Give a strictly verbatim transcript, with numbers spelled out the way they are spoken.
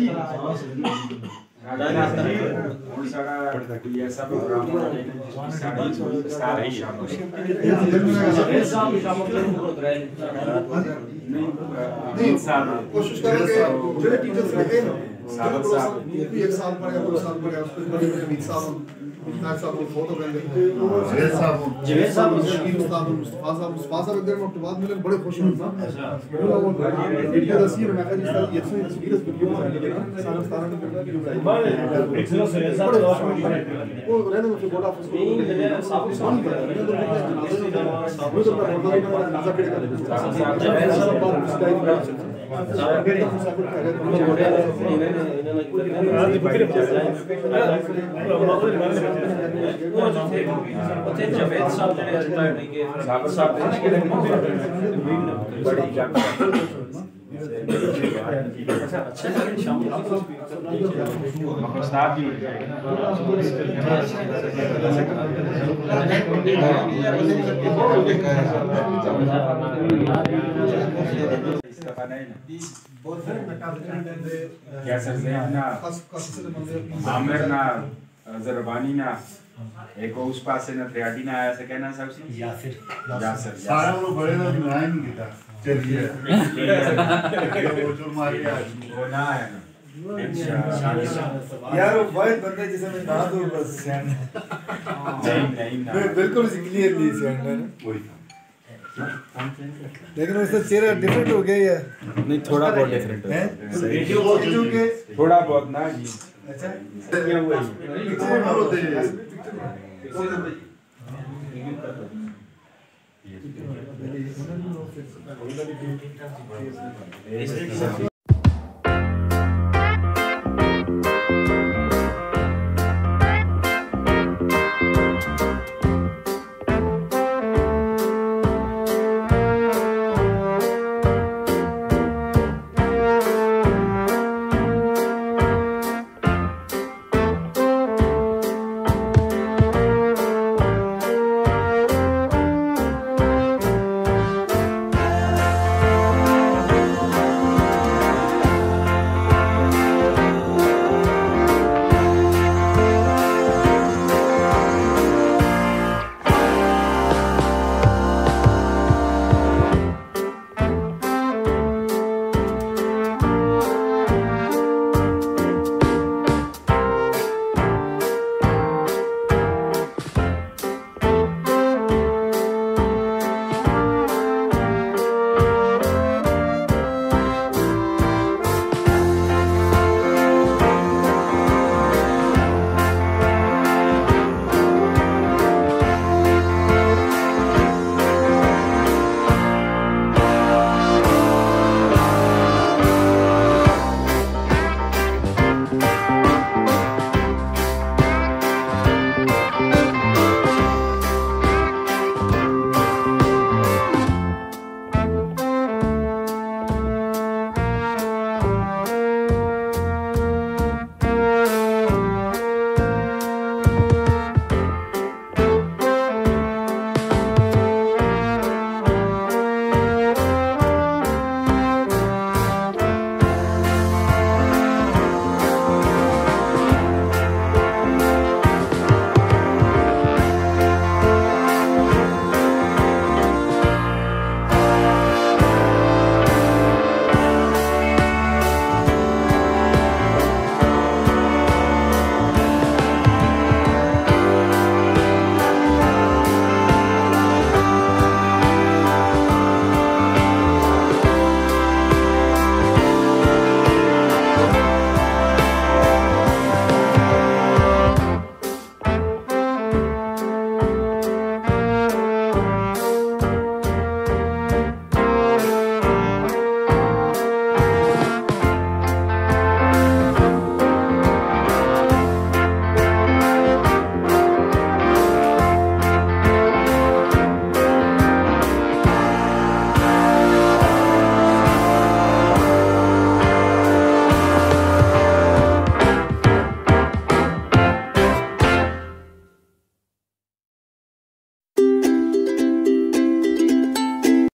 ऐसा प्रोग्राम कोशिश करें कि जो टीचर्स लगे ना एक साल पढ़े दो साल पढ़े उसको अमित साहब नायब साहब को फोटो कर देते हैं जवेद साहब जवेद साहब शकील उस्ताद मुस्तफा साहब मुस्तफा साहब इधर में बाद मिले बड़े खुश हुए ना बोला वो वीडियो तस्वीर में कहा जिस ये सो तस्वीर वीडियो में सारा सारा ने करना की उठाई एक सौ सैंतीस साहब वो रहने में बोला उसको साहब साहब कर रहे हैं साहब तो बोला नाजा पेड़ कर जवेद साहब बात मुस्ताइद कर आमिर ना ज़रबानी ना एक उस पास से ना त्रियाटी ना आया से कहना सबसे यासिर यासिर सारा वो बड़े लोग ना ही नहीं था चलिए वो जो मारे वो ना आया ना यार वो बहुत बंदे जिसे मैं ना दूँ बस नहीं नहीं ना बिल्कुल क्लियरली सेंड है वही लेकिन उसका चेहरा डिफरेंट हो गया है नहीं थोड़ा बहुत डिफरेंट है वीडियो बहुत क्योंकि थोड़ा बहुत ना जी अच्छा क्या हुआ पिक्चर में होते हैं